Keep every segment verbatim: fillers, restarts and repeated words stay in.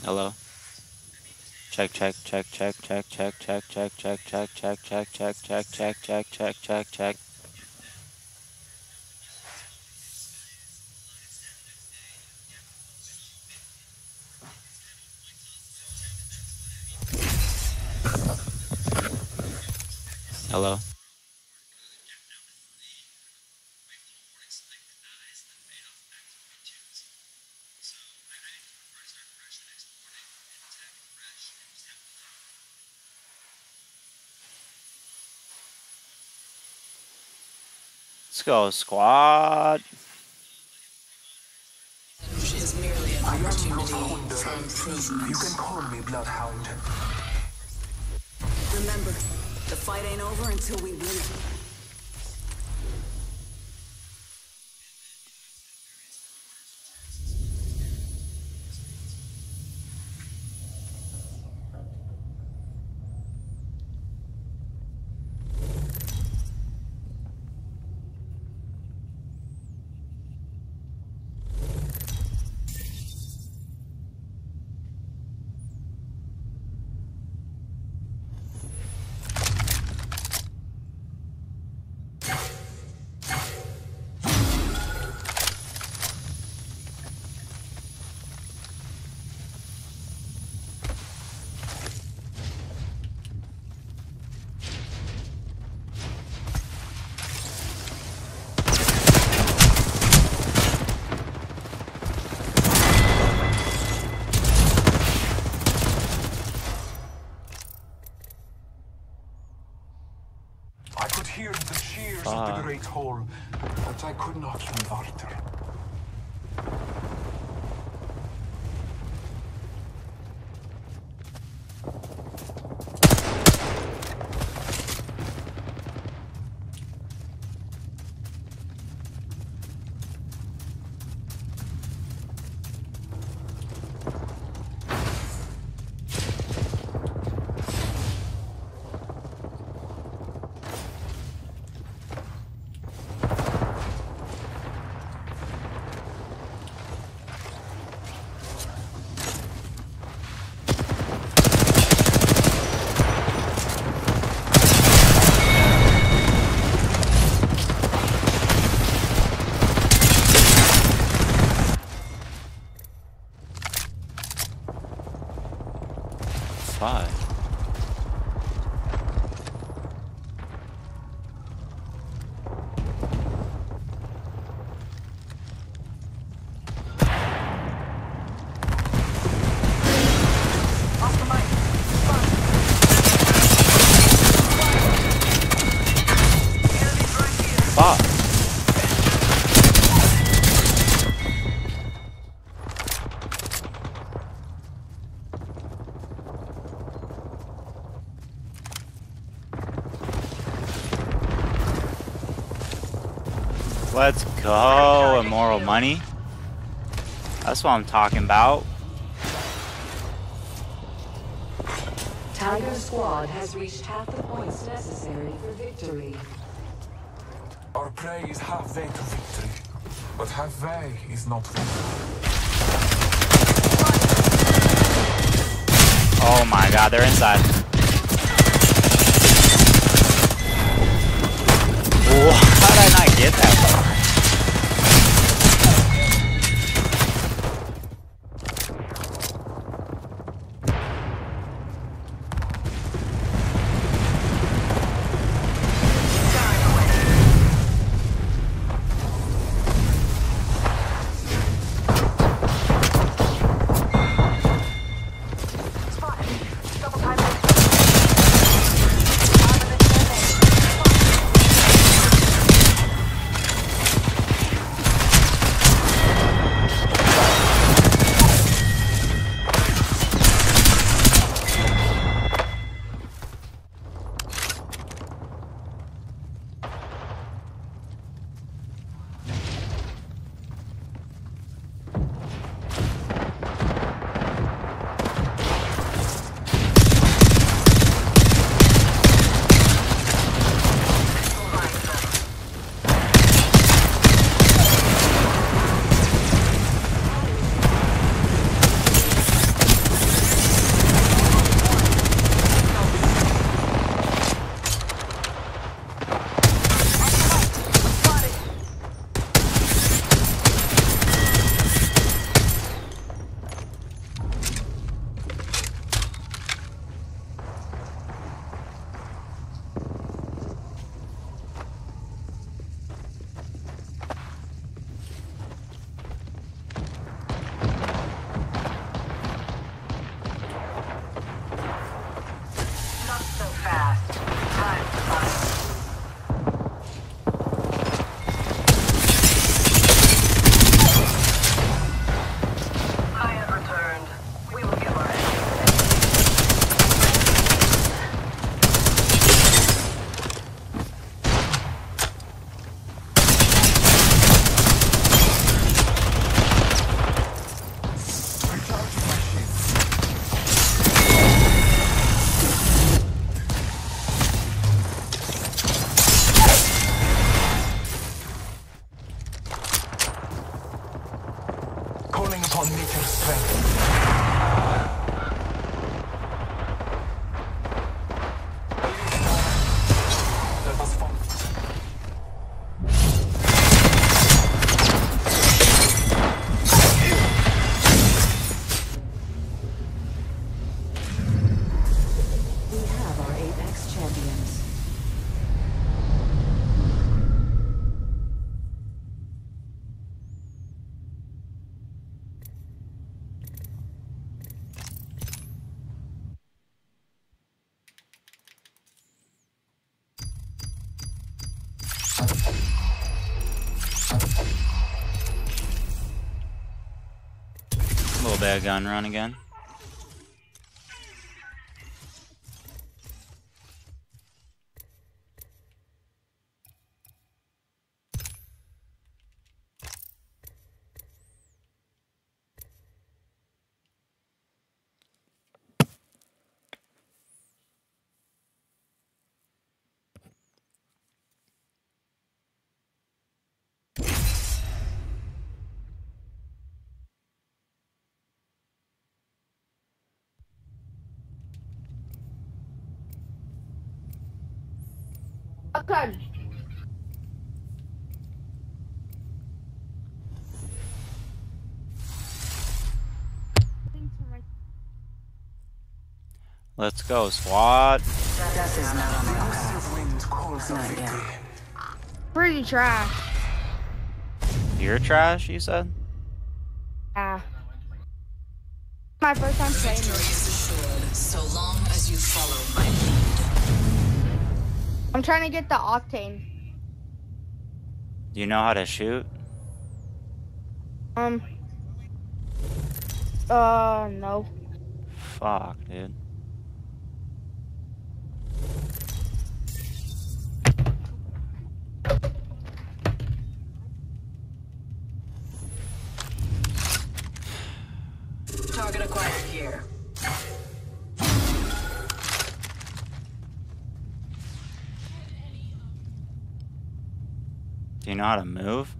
Hello? Check, check, check, check, check, check, check, check, check, check, check, check, check, check, check, check, check, check, check. Hello? Let's go, squad. Is merely an opportunity for improvement. You can call me Bloodhound. Remember, the fight ain't over until we win it. I could hear the cheers of Fuck. the Great Hall, but I could not leave Arthur. Fuck. Fuck. Let's go, Immoral Money. That's what I'm talking about. Tiger Squad has reached half the points necessary for victory. Our prey is halfway to victory, but halfway is not victory. Oh my god, they're inside. Whoa, how did I not get that far? calling upon nature's strength. Let us follow. We have our Apex champions. A little bit of gun run again. Okay. Let's go, squad. Death is not on the Massive wind calls of Not victory. yet. Pretty trash. You're trash, you said? Yeah. My first time playing Victory this. is assured so long as you follow my lead. I'm trying to get the octane. Do you know how to shoot? Um. Uh, no. Fuck, dude. Target acquired here. Do you know how to move?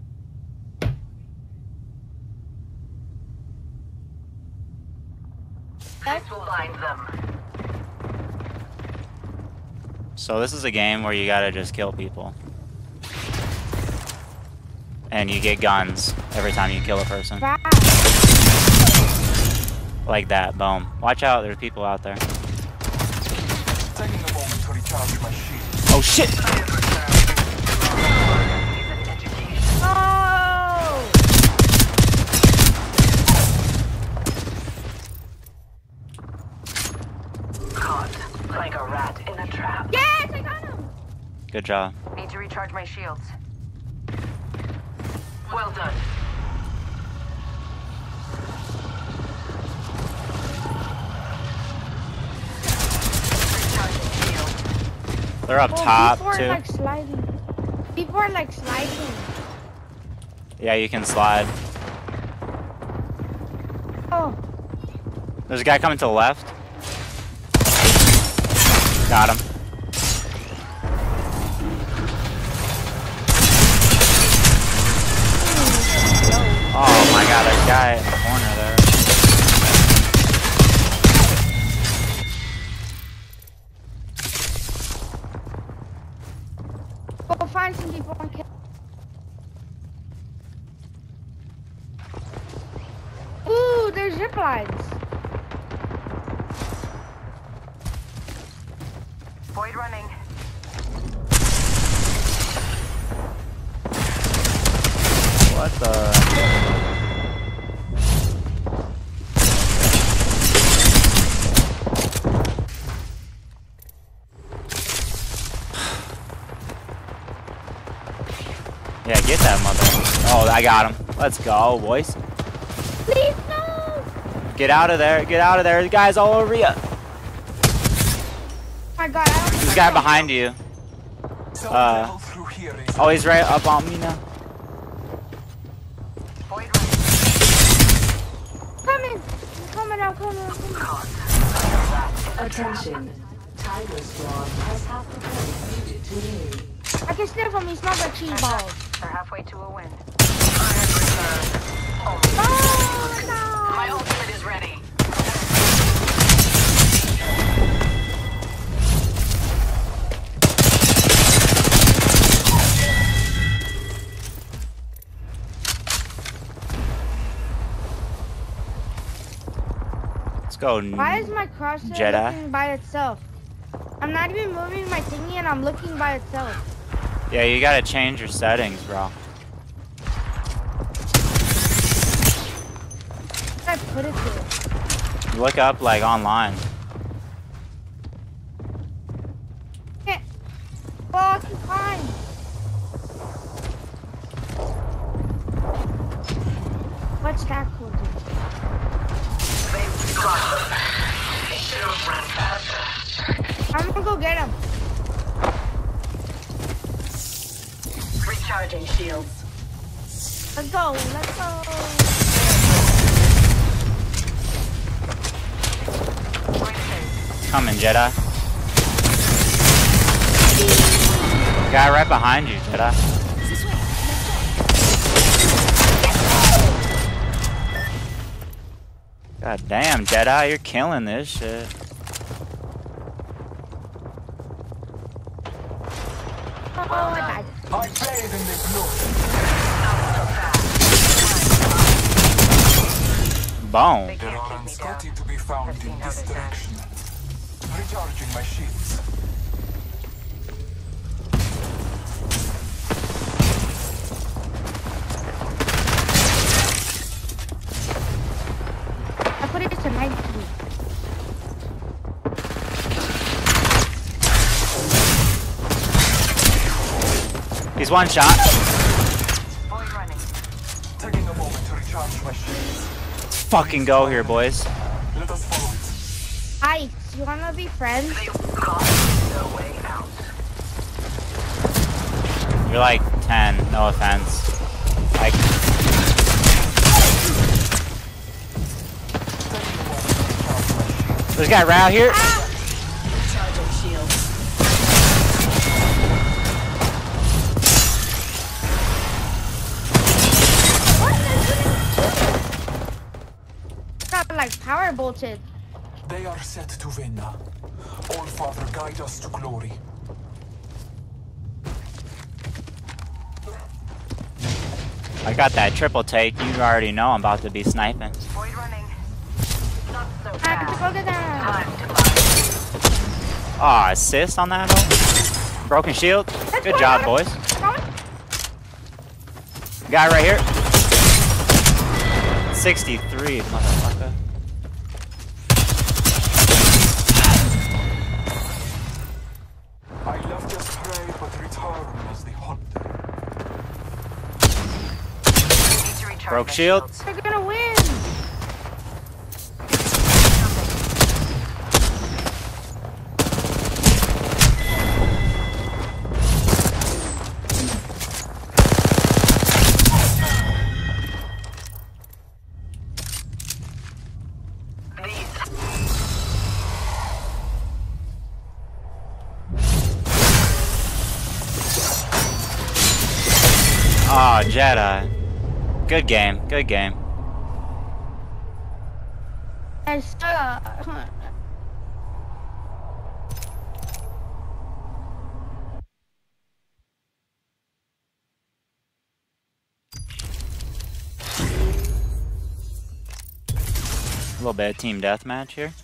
This will bind them. So this is a game where you gotta just kill people. And you get guns every time you kill a person. Fast. Like that, boom. Watch out, there's people out there. Taking a moment to recharge my shield. Oh shit! Oh! Caught like a rat in a trap. Yes, I got him. Good job. Need to recharge my shields. Well done. Recharging shield. They're up Oh, top people are too. like sliding. People are like sliding. Yeah, you can slide. Oh, There's a guy coming to the left. Got him. Oh my god, that guy in the corner there. go find some people and kill. Ooh, there's zip lines. Void running. What the? Yeah, get that mother. Oh, I got him. Let's go, boys. Please no. Get out of there. Get out of there. The guy's all over you. Oh my God, I don't This guy behind you. Zone Uh, level through here is Oh, he's right up on me now. Void running. coming. I'm coming out, coming out, coming out. Caught like a rat in a trap. Attention. Tiger Squad has half the points needed to win. I can sniff him. He smells like cheese balls. We're halfway to a win. Iron return. Oh, go, Why is my crosshair Jedi. looking by itself? I'm not even moving my thingy and I'm looking by itself. Yeah, you gotta change your settings, bro. I put it there. Look up like online. Yeah. Well, I can find. What's that called? I'm gonna go get him. Recharging shields. Let's go. Let's go. Coming, Jedi. Guy right behind you, Jedi. God damn, Jedi, you're killing this shit. Oh, I died. I bathe in the blood. Boom. There are Anscoti to be found in this direction. Recharging my shields. I put it to ninety. He's one shot. Taking a moment to recharge my shields. Let's fucking go here, boys. Let us follow it. Ice, you wanna be friends? No way out. You're like ten, no offense. Like, there's a guy right out here. Recharging shields. Got like power bolted. They are set to win. All Father, guide us to glory. I got that triple take. You already know I'm about to be sniping. Void running. Not so I fast. have to go get that. Time to fight. Aw, oh, assist on that hole. Broken shield. Good job, boys. Guy right here. sixty-three, motherfucker. I left as prey, but return as the hunter. Need to recharge Broke my shield. shields. They're gonna win. Aw, oh, Jedi. Good game, good game. I suck. A little bit of team deathmatch here.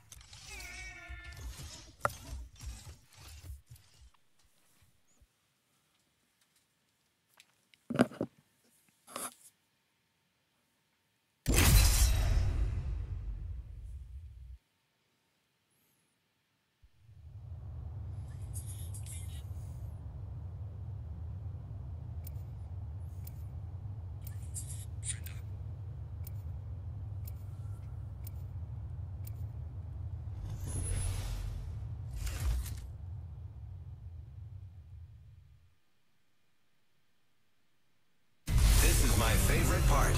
This is my favorite part.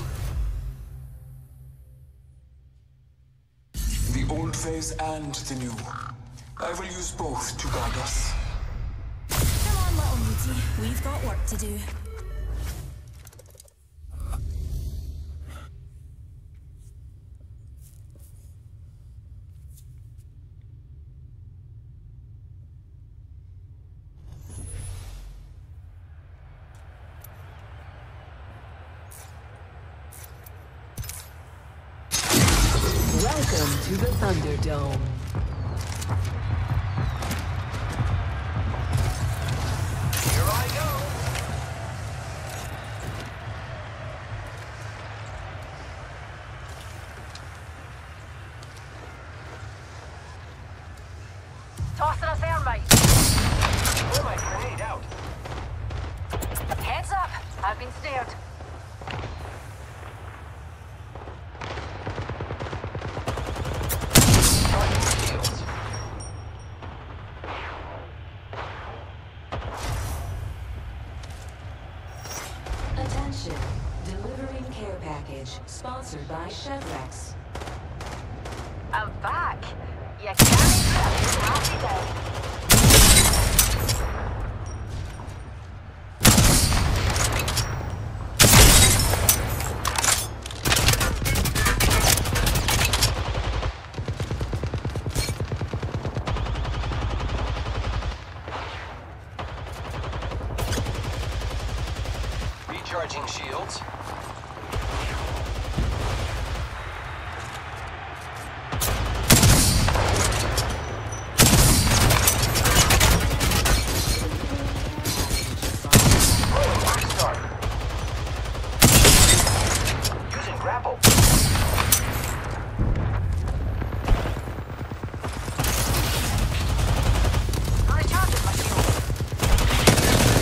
The old phase and the new. I will use both to guide us. Come on, little meaty. We've got work to do. Welcome Welcome to the Thunderdome. Here I go. Tossing us air, mate. Throw my grenade out. Heads up. I've been snared. Charging shields. Attention. Delivering care package. Sponsored by Chevrex. I'm back. You can't trust happy day. Recharging shields. Restart. Using grapple. Recharging my shield.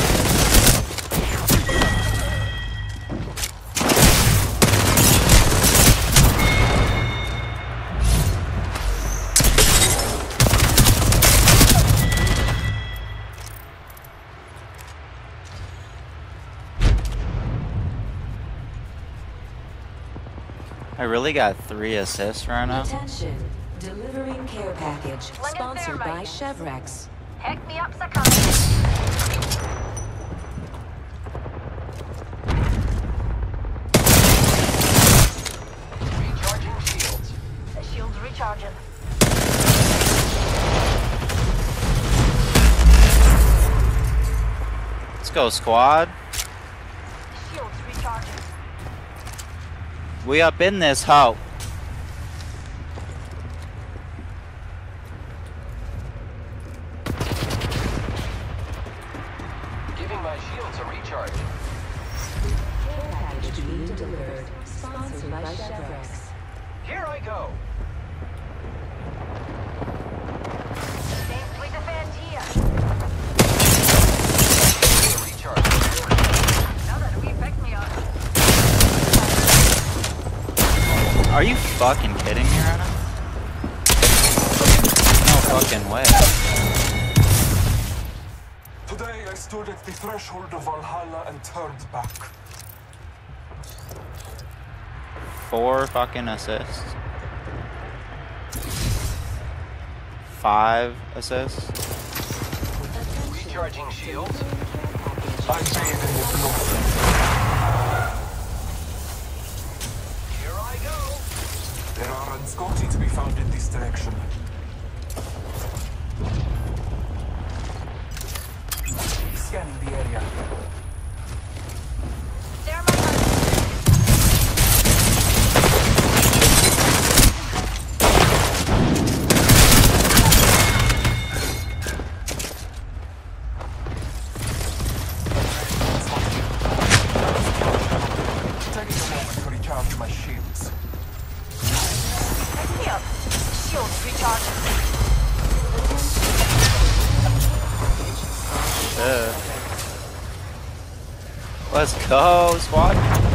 I really got three assists right now. Attention. Delivering care package. Sling it there, Sponsored by mate. Chevrex. Heck me up, sucker. Recharging shields. The shield's recharging. Let's go, squad. Shield's recharging. We up in this hoe. Giving my shields a recharge. Care package being delivered. Sponsored by Chevrex. Here I go. Safely defend here. Recharge. Now that we picked me up. Are you fucking kidding me right now? No fucking way. Today I stood at the threshold of Valhalla and turned back. Four fucking assists. Five assists. Recharging shields. I bathe in the blood. Here I go. There are Anscoti to be found in this direction. Scanning the area. There, my friend. Taking a moment to recharge my shields. Pick me up. Shield's recharging. Shit. Let's go, squad.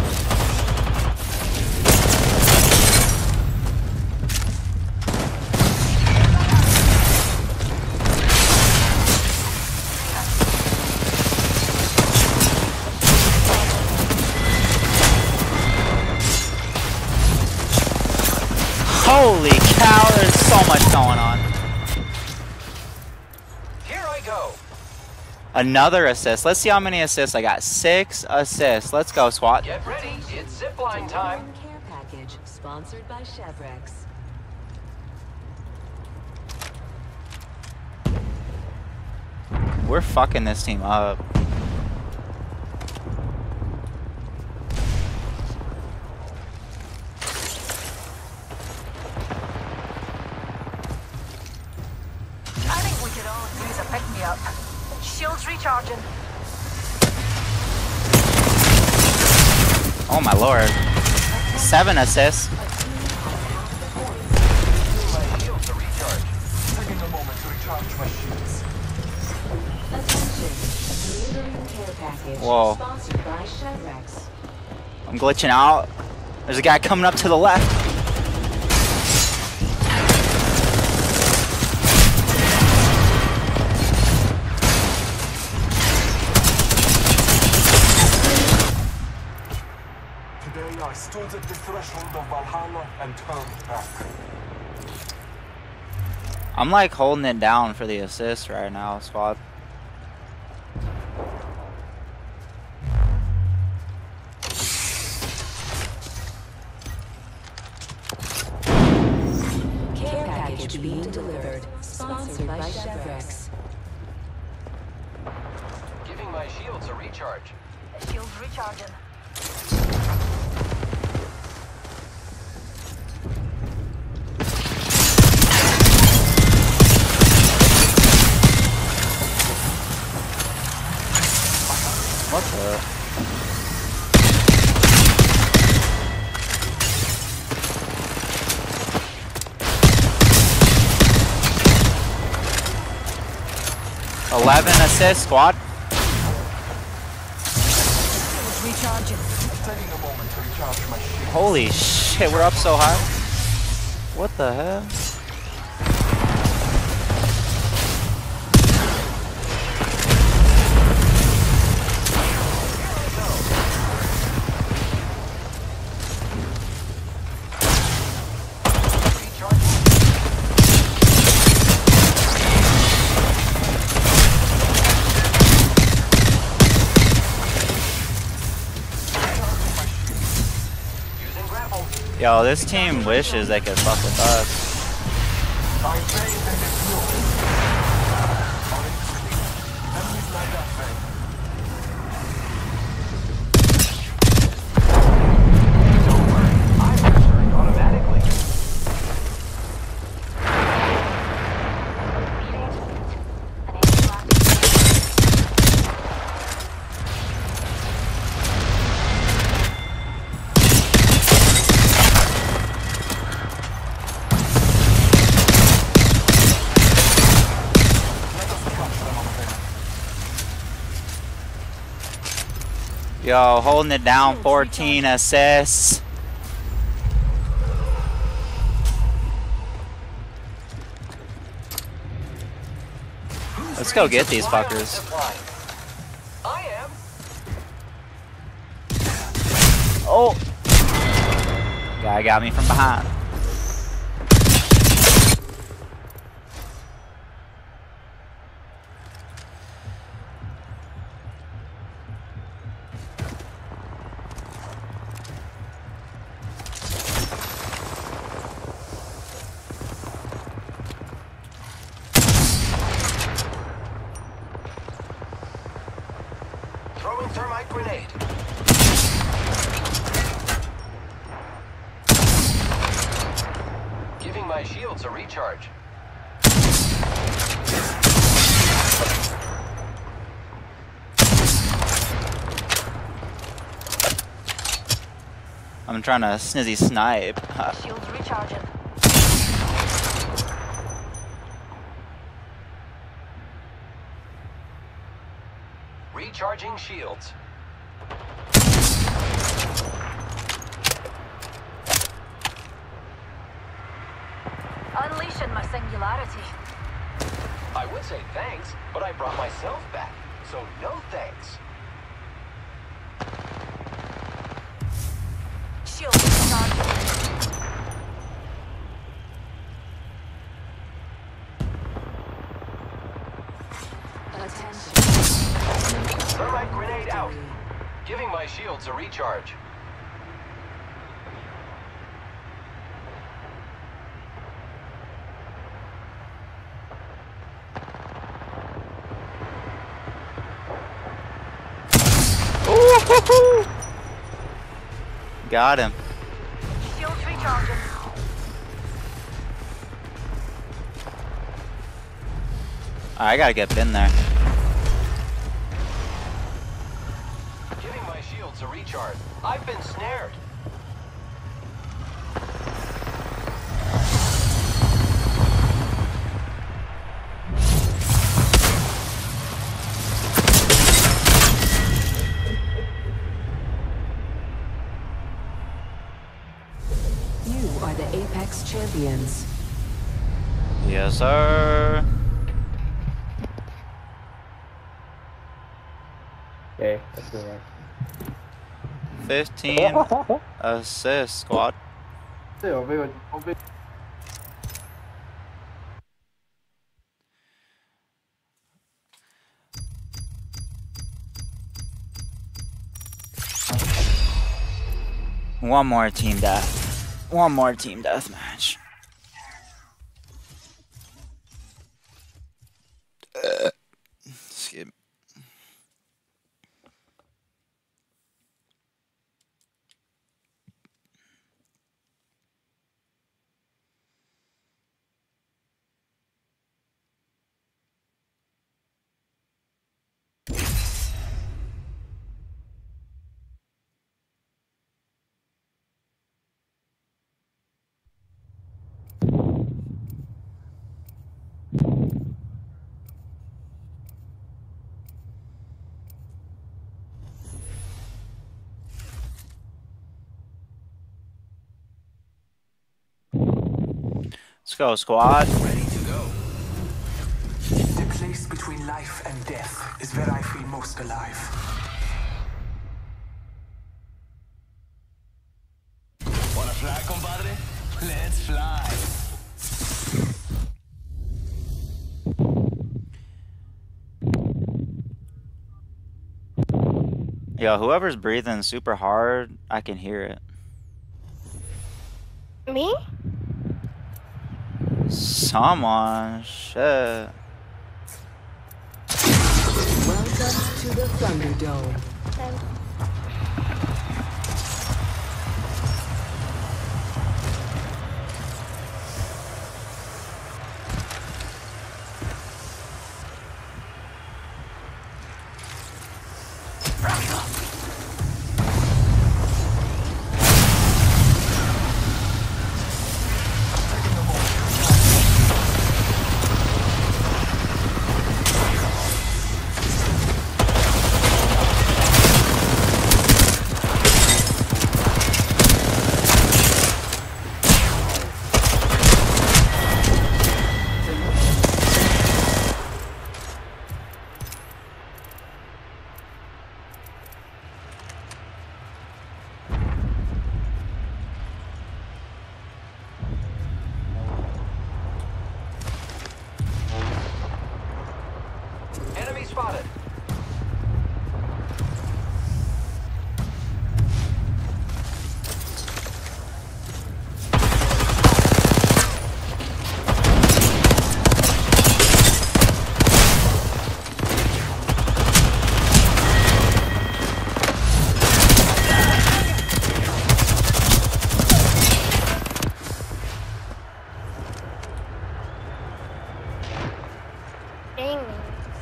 Holy cow, there's so much going on. Here I go. Another assist. Let's see how many assists I got. Six assists. Let's go, SWAT. Get ready. It's zipline time. Delivering care package. Sponsored by Chevrex. We're fucking this team up. up. Shields recharging. Oh my lord. Seven assists. My shields are recharged. Taking a moment to recharge my shields. Attention. Delivering care package. Whoa. Sponsored by Chevrex. I'm glitching out. There's a guy coming up to the left. Today I stood at the threshold of Valhalla and turned back. I'm like holding it down for the assist right now, squad. Care package being delivered. Sponsored by Chevrex. Giving my shields a recharge. Shields recharging. What the? Eleven assists, squad. Recharging. Taking a moment to recharge my shields. Holy shit, we're up so high. What the hell? Yo, this team wishes they could fuck with us. I bathe in its glory. Enemies like that thing. Don't worry, I'm recharging automatically. Yo, holding it down, fourteen assists. Let's go get these Supply on the fuckers. zip line. I am. Oh! Guy got me from behind. Throwing thermite grenade. Giving my shields a recharge. I'm trying to snizzy snipe. Shields recharging. Recharging shields. Unleashing my singularity. I would say thanks, but I brought myself back, so no thanks. Shields recharging. Attention. Thermite grenade out. Giving my shields a recharge. Ooh, hoo, hoo. Got him. Shields recharging. I gotta get in there. Giving my shields a recharge. I've been snared. You are the Apex champions. Yes, sir. Okay, let's do that. fifteen assists, squad. Sí, obvio, obvio. One more team death. One more team death match. Uh, excuse me. Let's go, squad. Ready to go. The place between life and death is where I feel most alive. Wanna fly, compadre? Let's fly. Yo, whoever's breathing super hard, I can hear it. Me? Someone, shit. Welcome to the Thunderdome. Enemy spotted. Dang me.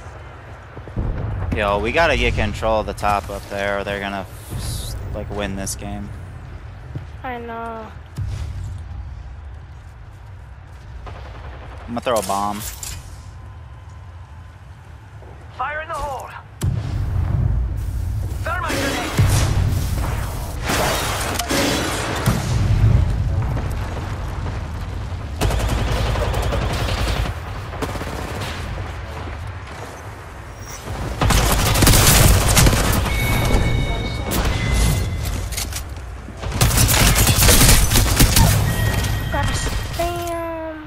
Yo, we gotta get control of the top up there, or they're gonna like win this game. I know. I'm gonna throw a bomb. Fire in the hole. Thermite grenade. Gosh, damn.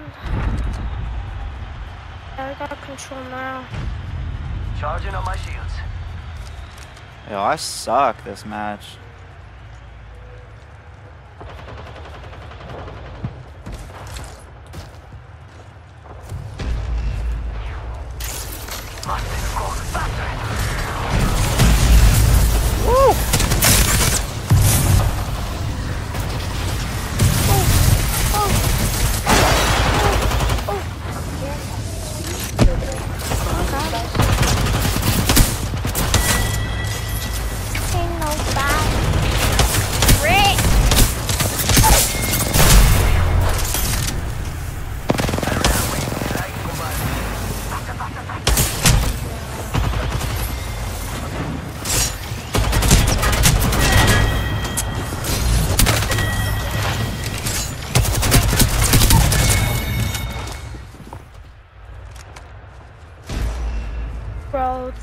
I got control now. Charging on my shields. Yo, I suck this match. Must go faster. Woo!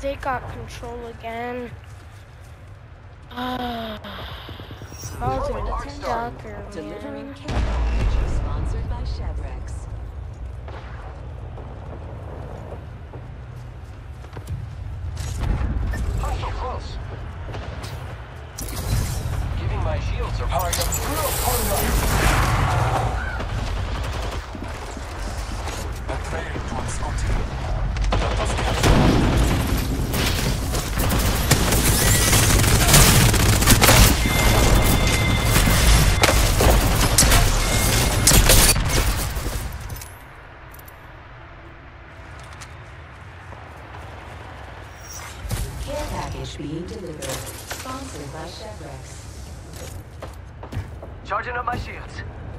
they got control again. Ah, Bowser the Ducker, Delivering man. care package sponsored by Chevrex. Hostile close. Giving my shields a I am real online. A trail to Unscotty. Let us catch Care package being delivered. Sponsored by Chevrex. Charging up my shields.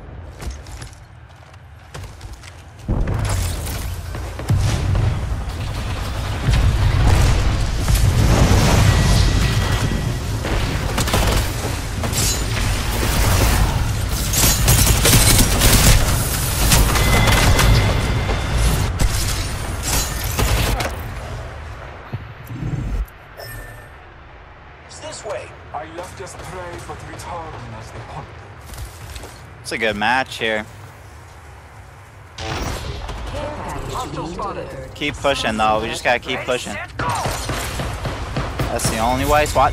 It's this way. I left as prey, but return as they hunt. It's a good match here. Care package being delivered. Keep pushing though. We just gotta keep pushing. That's the only way. Swat.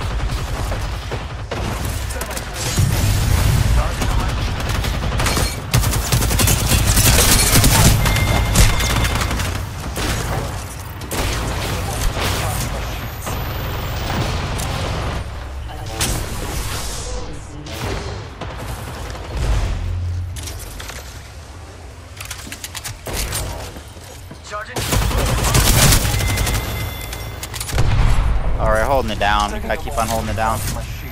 Alright, holding it down. We gotta keep on holding it down. My shield.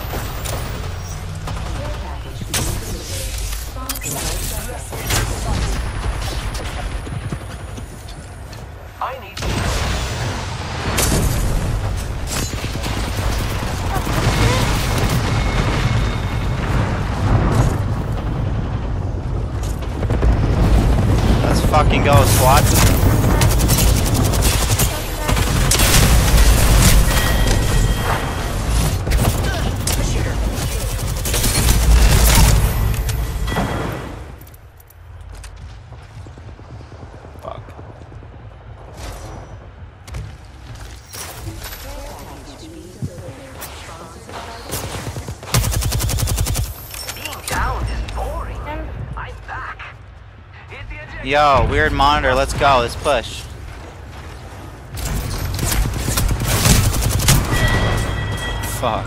Care package being delivered. Sponsored by Chevrex. I need Let's fucking go, SWAT. Fuck. being down is boring. I'm back. Hit the eject. Yo, weird monitor. Let's go. Let's push. Fuck.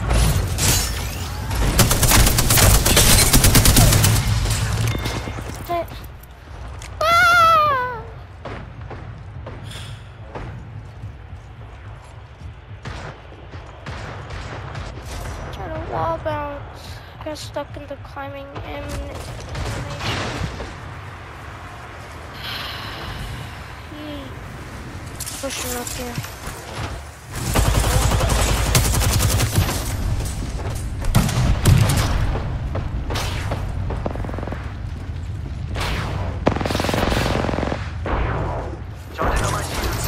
Shit. Ah! Try to wall bounce. Got stuck in the climbing animation. Pushing up here. Charging up my shields.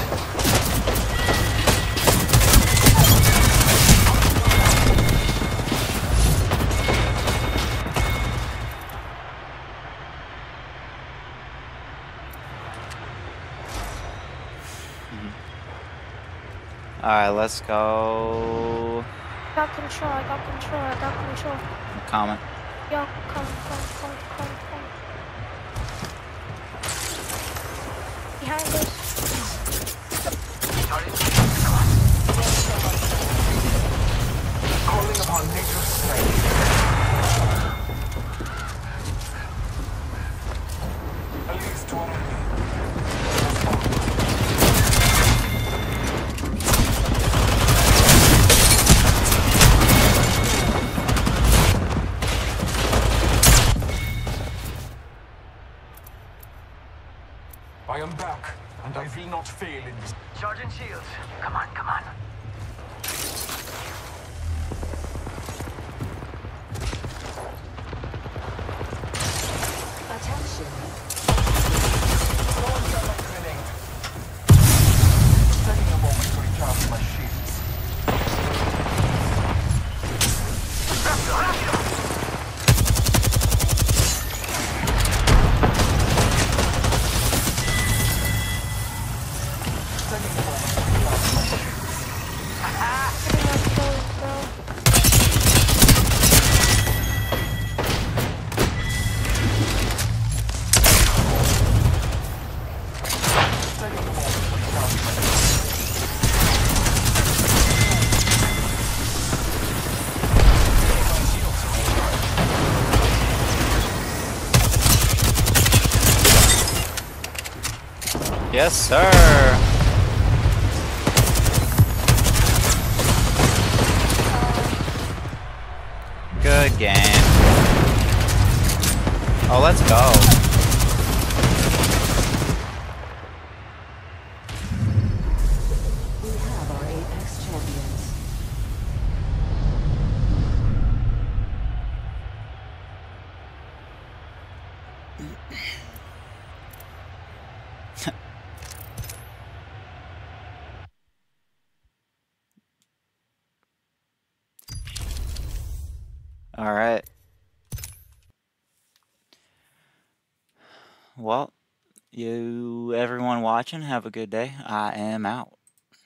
Alright, let's go. I got control, I got control, I got control. I'm coming. Yo, come, come, come, come, come. Behind us. Calling upon nature's strength. At least one of me. I am back, and I will not fail in this. Charging shields. Come on, come on. Attention. Throwing down my grenade. Taking a moment to recharge. Yes, sir. Good game. Oh, let's go. We have our Apex champions. All right. Well, you everyone watching, have a good day. I am out.